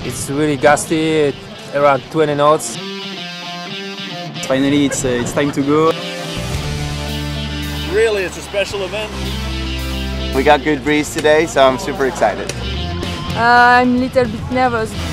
It's really gusty, around 20 knots. Finally, it's time to go. Really, it's a special event. We got good breeze today, so I'm super excited. I'm a little bit nervous.